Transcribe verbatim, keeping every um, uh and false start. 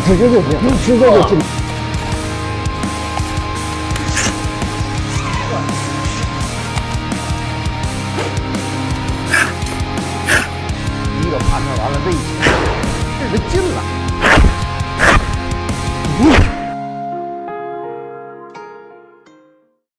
直接就进，直接就进。一个判断完了这一起，这是进了。